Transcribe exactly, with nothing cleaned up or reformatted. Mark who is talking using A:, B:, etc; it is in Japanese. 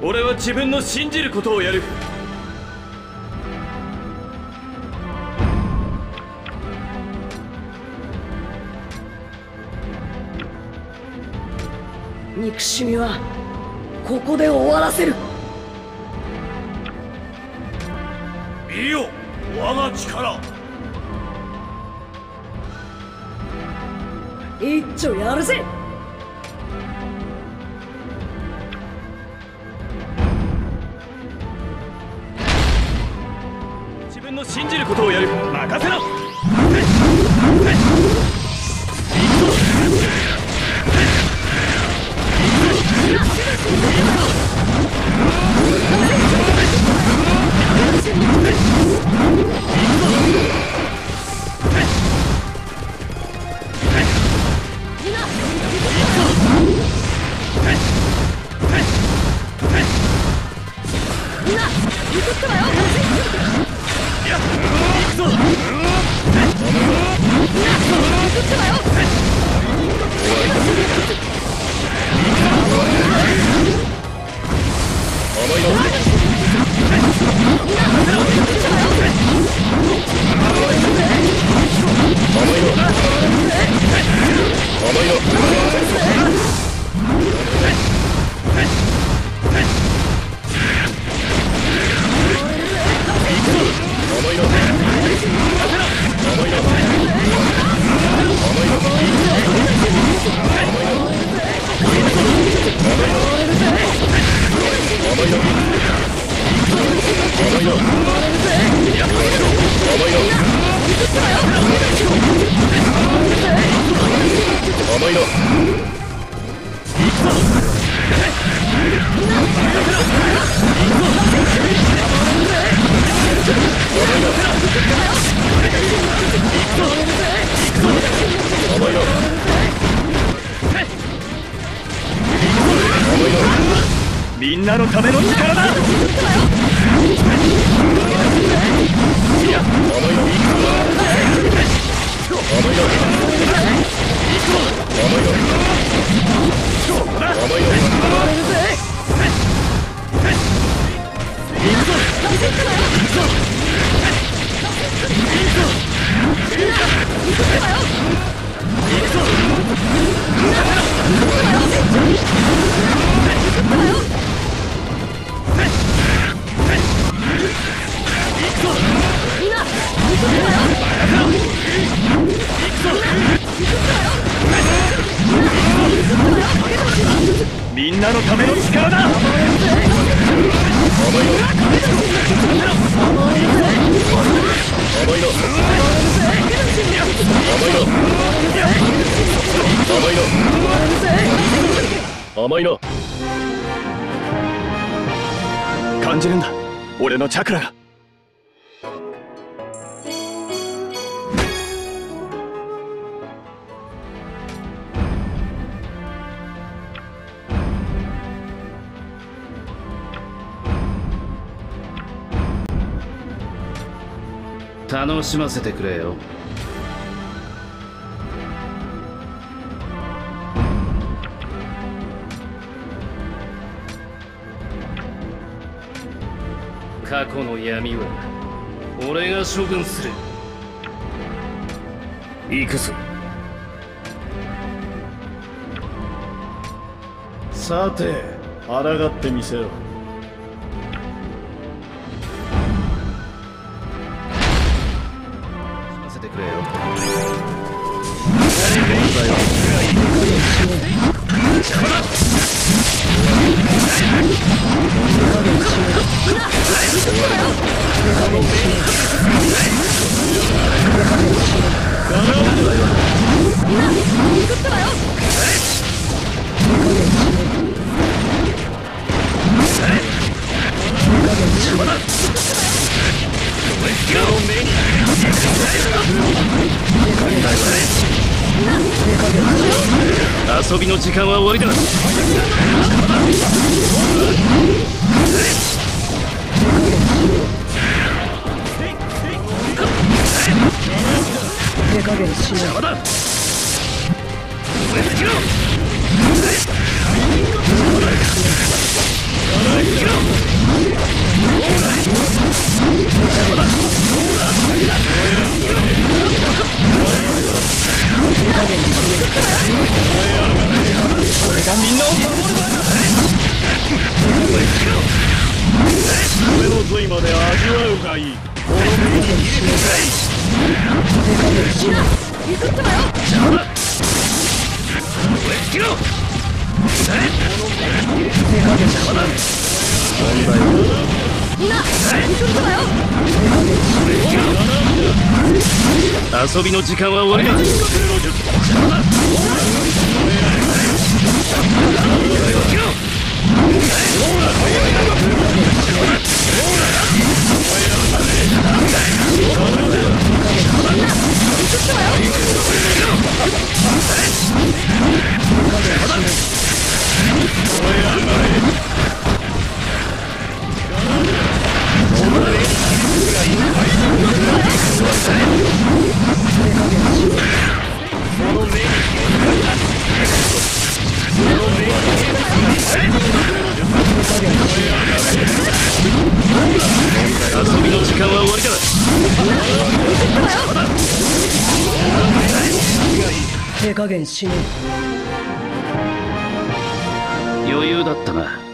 A: 俺は自分の信じることをやる。
B: 憎しみはここで終わらせる。
A: 見よ我が力。
B: 一丁やるぜ。
A: 自分の信じることをやる。任せろ。みんなのための力だ。みんなのための力だ。甘いな。感じるんだ、俺のチャクラが。
C: 楽しませてくれよ。過去の闇は俺が処分する。行くぞ。
D: さて、抗ってみせろ。
C: させてくれよ。遊びの時間は終わりだ。
B: 手加減しない。
C: 邪魔だ。
D: 俺の髄まで味わうがいい。
B: 譲ってはよ。みんな譲ってはよ。
C: 遊びの時間は終わりだ。遊びの時間は終わりだ。
B: 手加減しねえ。
C: 余裕だったな。